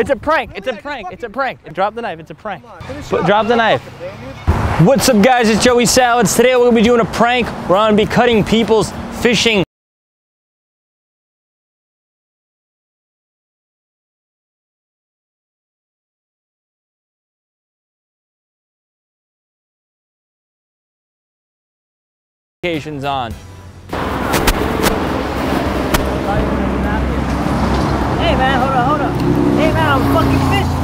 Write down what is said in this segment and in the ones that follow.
It's a prank. It's a prank. It's a prank. Drop the knife. It's a prank. Drop the knife. What's up, guys? It's Joey Salads. Today we're gonna be doing a prank. We're gonna be cutting people's fishing notifications on. Hey man, hold up. Hey man, I'm fucking fishing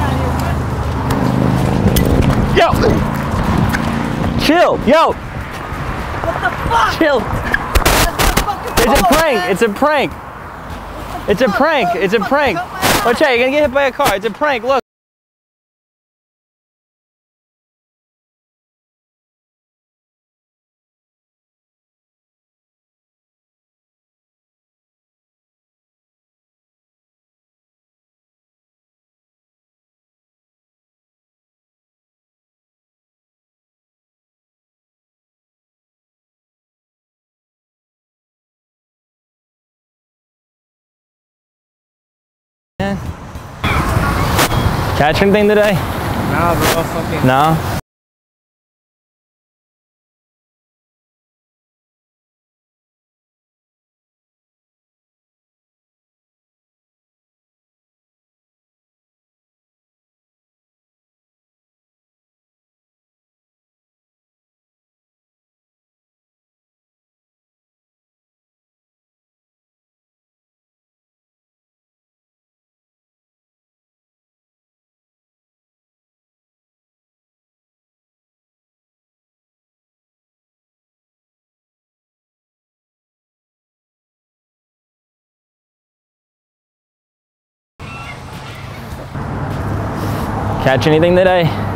out here, man. Yo! Chill, yo! What the fuck? Chill. It's a prank, it's a prank. It's a prank, it's a prank. Watch out, you're gonna get hit by a car. It's a prank, look. Catch anything today? Nah, bro, fucking. No? Catch anything today?